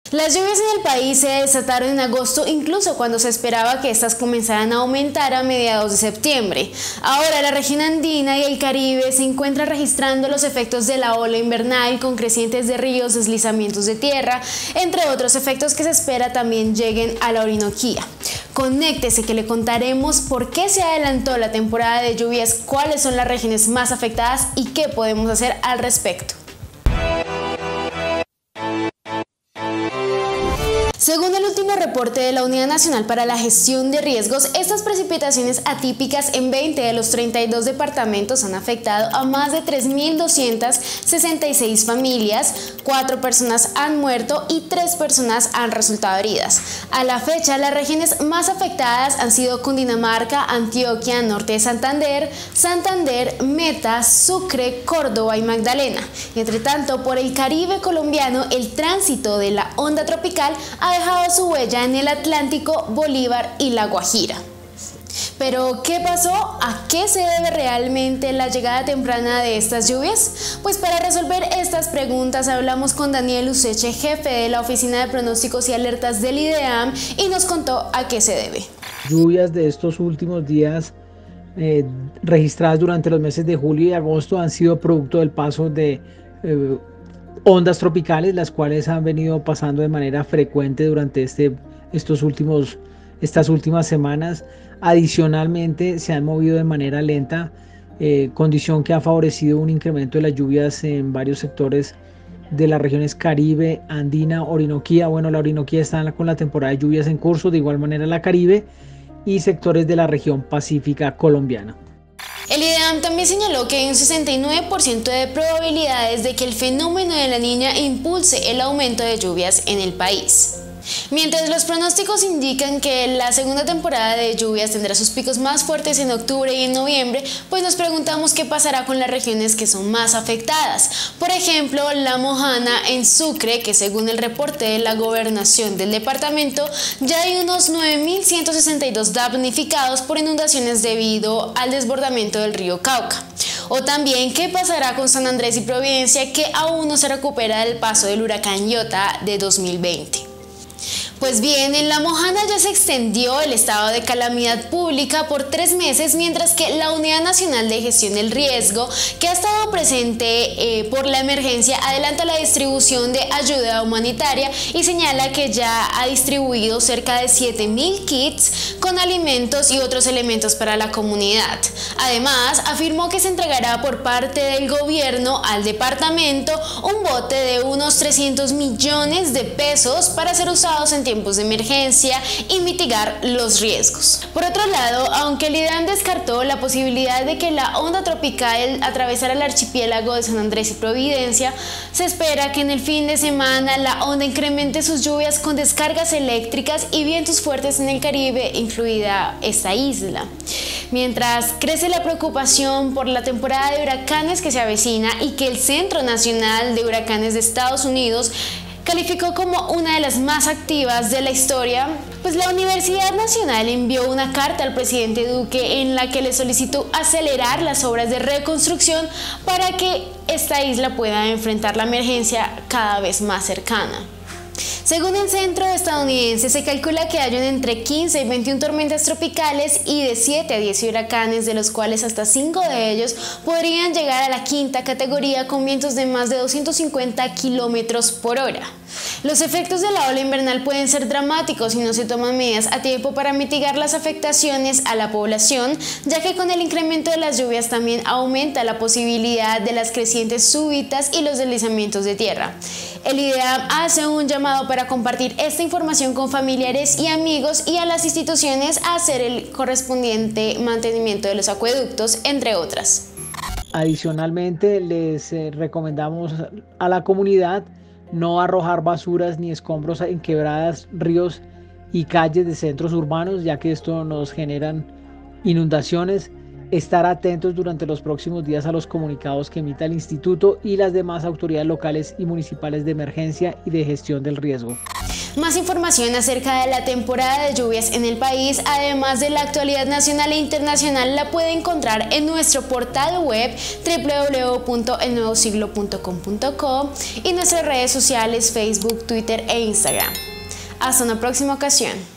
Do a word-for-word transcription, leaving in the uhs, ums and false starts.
Las lluvias en el país se desataron en agosto, incluso cuando se esperaba que estas comenzaran a aumentar a mediados de septiembre. Ahora la región andina y el Caribe se encuentran registrando los efectos de la ola invernal con crecientes de ríos, deslizamientos de tierra, entre otros efectos que se espera también lleguen a la Orinoquía. Conéctese que le contaremos por qué se adelantó la temporada de lluvias, cuáles son las regiones más afectadas y qué podemos hacer al respecto. Según el último reporte de la Unidad Nacional para la Gestión de Riesgos, estas precipitaciones atípicas en veinte de los treinta y dos departamentos han afectado a más de tres mil doscientas sesenta y seis familias, cuatro personas han muerto y tres personas han resultado heridas. A la fecha, las regiones más afectadas han sido Cundinamarca, Antioquia, Norte de Santander, Santander, Meta, Sucre, Córdoba y Magdalena. Entre tanto, por el Caribe colombiano, el tránsito de la onda tropical ha dejado su huella en el Atlántico, Bolívar y La Guajira. Pero, ¿qué pasó? ¿A qué se debe realmente la llegada temprana de estas lluvias? Pues para resolver estas preguntas hablamos con Daniel Useche, jefe de la Oficina de Pronósticos y Alertas del IDEAM, y nos contó a qué se debe. Lluvias de estos últimos días eh, registradas durante los meses de julio y agosto han sido producto del paso de eh, ondas tropicales, las cuales han venido pasando de manera frecuente durante este, estos últimos, estas últimas semanas. Adicionalmente se han movido de manera lenta, eh, condición que ha favorecido un incremento de las lluvias en varios sectores de las regiones Caribe, Andina, Orinoquía. Bueno, la Orinoquía está con la temporada de lluvias en curso, de igual manera la Caribe y sectores de la región pacífica colombiana. El IDEAM también señaló que hay un sesenta y nueve por ciento de probabilidades de que el fenómeno de la Niña impulse el aumento de lluvias en el país. Mientras los pronósticos indican que la segunda temporada de lluvias tendrá sus picos más fuertes en octubre y en noviembre, pues nos preguntamos qué pasará con las regiones que son más afectadas. Por ejemplo, La Mojana en Sucre, que según el reporte de la gobernación del departamento, ya hay unos nueve mil ciento sesenta y dos damnificados por inundaciones debido al desbordamiento del río Cauca. O también, ¿qué pasará con San Andrés y Providencia, que aún no se recupera del paso del huracán Iota de dos mil veinte? Pues bien, en La Mojana ya se extendió el estado de calamidad pública por tres meses, mientras que la Unidad Nacional de Gestión del Riesgo, que ha estado presente eh, por la emergencia, adelanta la distribución de ayuda humanitaria y señala que ya ha distribuido cerca de siete mil kits con alimentos y otros elementos para la comunidad. Además, afirmó que se entregará por parte del gobierno al departamento un bote de unos trescientos millones de pesos para ser usados en tiempos de emergencia y mitigar los riesgos. Por otro lado, aunque el IDEAM descartó la posibilidad de que la onda tropical atravesara el archipiélago de San Andrés y Providencia, se espera que en el fin de semana la onda incremente sus lluvias con descargas eléctricas y vientos fuertes en el Caribe, incluida esta isla. Mientras crece la preocupación por la temporada de huracanes que se avecina y que el Centro Nacional de Huracanes de Estados Unidos calificó como una de las más activas de la historia, pues la Universidad Nacional envió una carta al presidente Duque en la que le solicitó acelerar las obras de reconstrucción para que esta isla pueda enfrentar la emergencia cada vez más cercana. Según el centro estadounidense, se calcula que hayan entre quince y veintiuna tormentas tropicales y de siete a diez huracanes, de los cuales hasta cinco de ellos podrían llegar a la quinta categoría con vientos de más de doscientos cincuenta kilómetros por hora. Los efectos de la ola invernal pueden ser dramáticos si no se toman medidas a tiempo para mitigar las afectaciones a la población, ya que con el incremento de las lluvias también aumenta la posibilidad de las crecientes súbitas y los deslizamientos de tierra. El IDEAM hace un llamado para compartir esta información con familiares y amigos y a las instituciones a hacer el correspondiente mantenimiento de los acueductos, entre otras. Adicionalmente, les eh, recomendamos a la comunidad no arrojar basuras ni escombros en quebradas, ríos y calles de centros urbanos, ya que esto nos generan inundaciones. Estar atentos durante los próximos días a los comunicados que emita el Instituto y las demás autoridades locales y municipales de emergencia y de gestión del riesgo. Más información acerca de la temporada de lluvias en el país, además de la actualidad nacional e internacional, la puede encontrar en nuestro portal web doble u doble u doble u punto el nuevo siglo punto com punto co y nuestras redes sociales Facebook, Twitter e Instagram. Hasta una próxima ocasión.